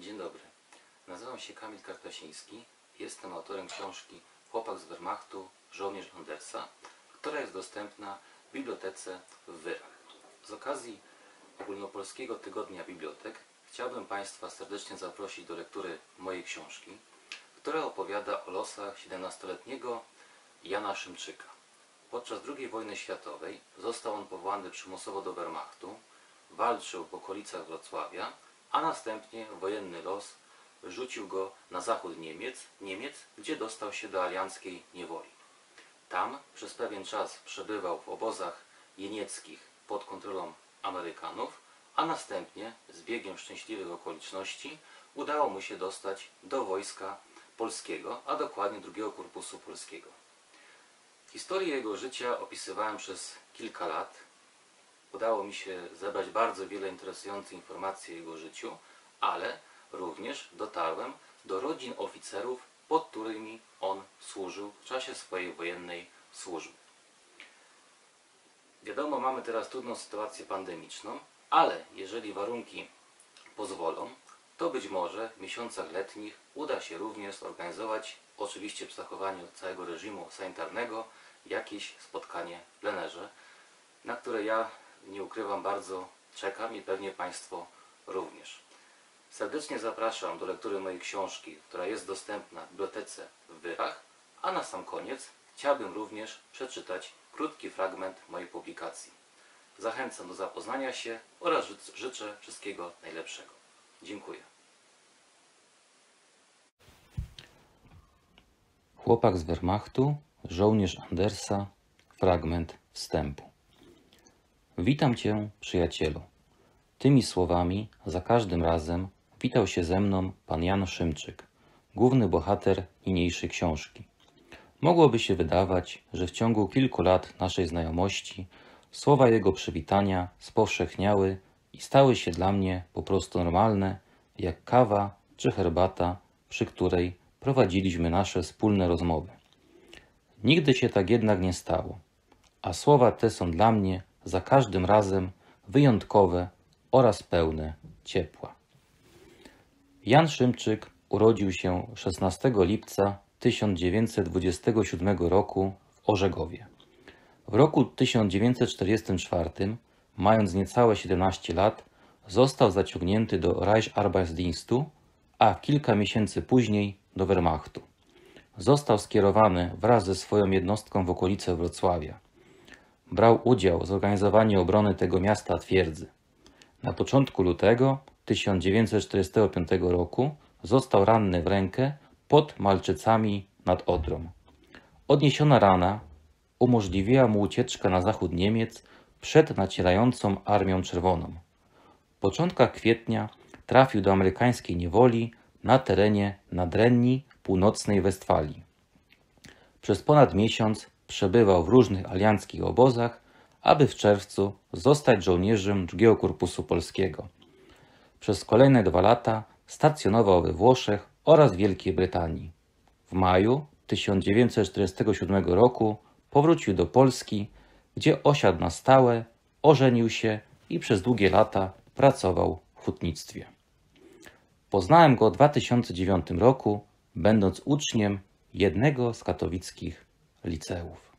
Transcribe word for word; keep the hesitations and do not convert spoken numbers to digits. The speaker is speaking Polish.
Dzień dobry. Nazywam się Kamil Kartasiński. Jestem autorem książki Chłopak z Wehrmachtu, żołnierz Andersa, która jest dostępna w bibliotece w Wyrach. Z okazji Ogólnopolskiego Tygodnia Bibliotek chciałbym Państwa serdecznie zaprosić do lektury mojej książki, która opowiada o losach siedemnastoletniego Jana Szymczyka. Podczas drugiej wojny światowej został on powołany przymusowo do Wehrmachtu, walczył w okolicach Wrocławia, a następnie wojenny los rzucił go na zachód Niemiec, Niemiec, gdzie dostał się do alianckiej niewoli. Tam przez pewien czas przebywał w obozach jenieckich pod kontrolą Amerykanów, a następnie z biegiem szczęśliwych okoliczności udało mu się dostać do wojska polskiego, a dokładnie drugiego Korpusu Polskiego. Historię jego życia opisywałem przez kilka lat. Udało mi się zebrać bardzo wiele interesujących informacji o jego życiu, ale również dotarłem do rodzin oficerów, pod którymi on służył w czasie swojej wojennej służby. Wiadomo, mamy teraz trudną sytuację pandemiczną, ale jeżeli warunki pozwolą, to być może w miesiącach letnich uda się również zorganizować, oczywiście przy zachowaniu całego reżimu sanitarnego, jakieś spotkanie w plenerze, na które ja, nie ukrywam, bardzo czekam i pewnie Państwo również. Serdecznie zapraszam do lektury mojej książki, która jest dostępna w bibliotece w Wyrach, a na sam koniec chciałbym również przeczytać krótki fragment mojej publikacji. Zachęcam do zapoznania się oraz życzę wszystkiego najlepszego. Dziękuję. Chłopak z Wehrmachtu, żołnierz Andersa, fragment wstępu. Witam Cię, przyjacielu. Tymi słowami za każdym razem witał się ze mną pan Jan Szymczyk, główny bohater niniejszej książki. Mogłoby się wydawać, że w ciągu kilku lat naszej znajomości słowa jego przywitania spowszechniały i stały się dla mnie po prostu normalne, jak kawa czy herbata, przy której prowadziliśmy nasze wspólne rozmowy. Nigdy się tak jednak nie stało, a słowa te są dla mnie za każdym razem wyjątkowe oraz pełne ciepła. Jan Szymczyk urodził się szesnastego lipca tysiąc dziewięćset dwudziestego siódmego roku w Orzegowie. W roku tysiąc dziewięćset czterdziestym czwartym, mając niecałe siedemnaście lat, został zaciągnięty do Reichsarbeitsdienstu, a kilka miesięcy później do Wehrmachtu. Został skierowany wraz ze swoją jednostką w okolice Wrocławia. Brał udział w zorganizowaniu obrony tego miasta twierdzy. Na początku lutego tysiąc dziewięćset czterdziestego piątego roku został ranny w rękę pod Malczycami nad Odrą. Odniesiona rana umożliwiła mu ucieczkę na zachód Niemiec przed nacierającą Armią Czerwoną. W początkach kwietnia trafił do amerykańskiej niewoli na terenie Nadrenii Północnej Westfalii. Przez ponad miesiąc przebywał w różnych alianckich obozach, aby w czerwcu zostać żołnierzem drugiego Korpusu Polskiego. Przez kolejne dwa lata stacjonował we Włoszech oraz Wielkiej Brytanii. W maju tysiąc dziewięćset czterdziestego siódmego roku powrócił do Polski, gdzie osiadł na stałe, ożenił się i przez długie lata pracował w hutnictwie. Poznałem go w dwa tysiące dziewiątym roku, będąc uczniem jednego z katowickich liceów.